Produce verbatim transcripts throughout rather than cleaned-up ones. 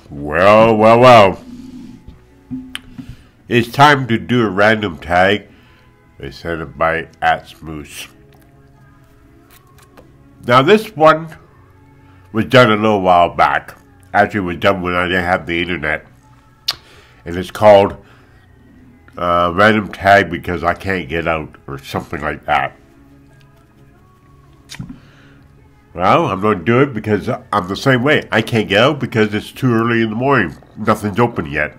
Well, well, well. It's time to do a random tag. They sent it by at Smoose. Now this one was done a little while back. Actually, it was done when I didn't have the internet. And it's called uh, random tag because I can't get out or something like that. Well, I'm going to do it because I'm the same way. I can't get out because it's too early in the morning. Nothing's open yet.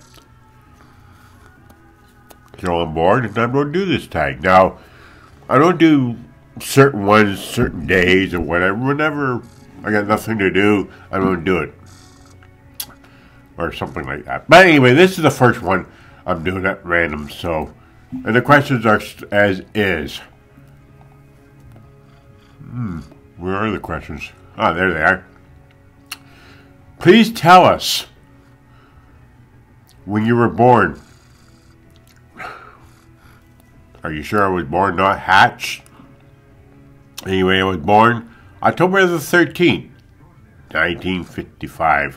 So I'm bored and I'm going to do this tag. Now, I don't do certain ones, certain days or whatever. Whenever I got nothing to do, I'm going to do it. Or something like that. But anyway, this is the first one I'm doing at random. So, and the questions are as is. Hmm. Where are the questions? Ah, there they are. Please tell us when you were born. Are you sure I was born, not hatched? Anyway, I was born October the thirteenth, nineteen fifty-five.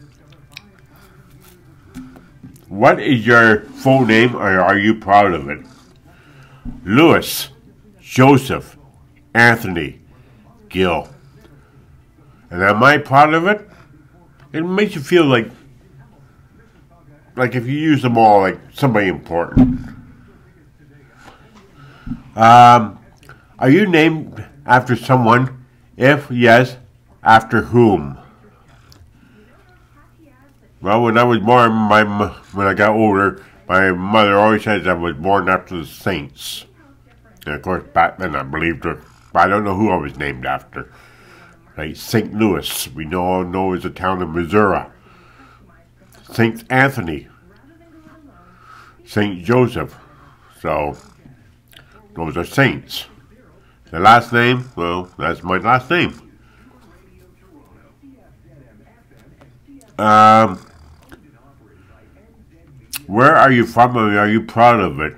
What is your full name, or are you proud of it? Louis Joseph Anthony Gill. And am I proud of it? It makes you feel like, like if you use them all, like somebody important. Um, are you named after someone? If yes, after whom? Well, when I was born, my when I got older, my mother always says I was born after the saints. And of course, back then I believed her. But I don't know who I was named after. Like Saint Louis, we know know is a town in Missouri. Saint Anthony, Saint Joseph. So those are saints. The last name, well, that's my last name. Um, where are you from, and are you proud of it?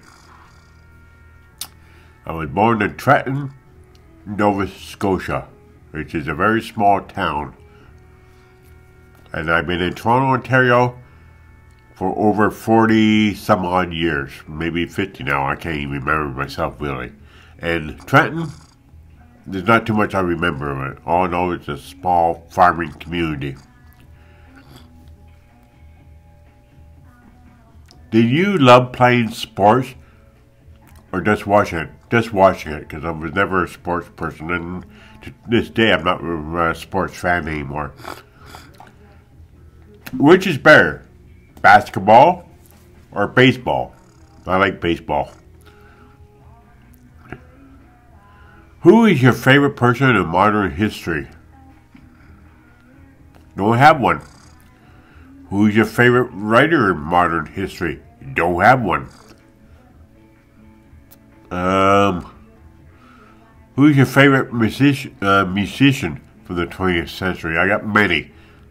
I was born in Trenton, Nova Scotia, which is a very small town. And I've been in Toronto, Ontario for over forty some odd years. Maybe fifty now, I can't even remember myself really. And Trenton, there's not too much I remember of it. All I know it's a small farming community. Did you love playing sports or just watching it? Just watching it, because I was never a sports person, and to this day I'm not a sports fan anymore. Which is better, basketball or baseball? I like baseball. Who is your favorite person in modern history? Don't have one. Who's your favorite writer in modern history? Don't have one. Um, who's your favorite musician, uh, musician from the twentieth century? I got many.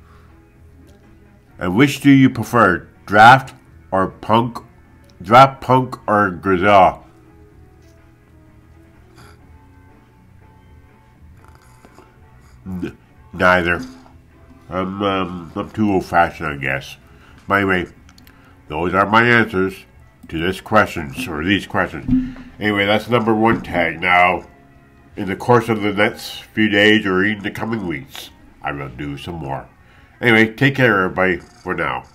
And which do you prefer, Daft or punk? Daft punk or Gorillaz? N neither. I'm um, I'm too old-fashioned, I guess. But anyway, those are my answers to this questions, or these questions. Anyway, that's number one tag. Now, in the course of the next few days or even the coming weeks, I will do some more. Anyway, take care, everybody, for now.